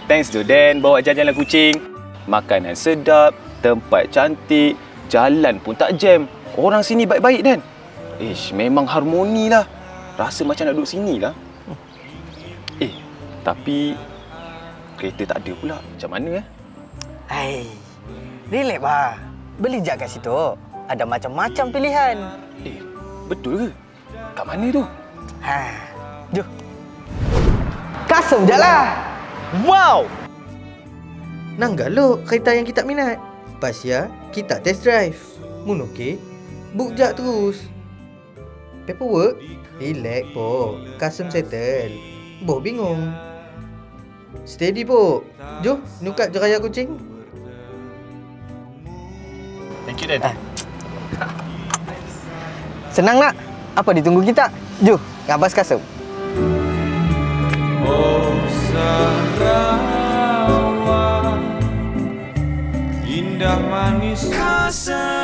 Thanks to Dan bawa jalan-jalan kucing. Makanan sedap, tempat cantik, jalan pun tak jam. Orang sini baik-baik, Dan. Memang harmoni lah. Rasa macam nak duduk sini lah. Tapi kereta tak ada pula. Macam mana Relax bah. Beli je kat situ. Ada macam-macam pilihan. Betul ke? Kat mana tu? Jom. Kasum je lah. Wow! Nanggak lo kereta yang kita minat. Pas ya, kita test drive. Mun okey, book jak terus. Paperwork? Relax po. Custom settle. Boh bingung. Steady po. Jom, nukat je raya kucing. Thank you, Dan. Senang nak? Apa ditunggu kita? Jom, ngabas kasum. Oh Sarawak, indah manis.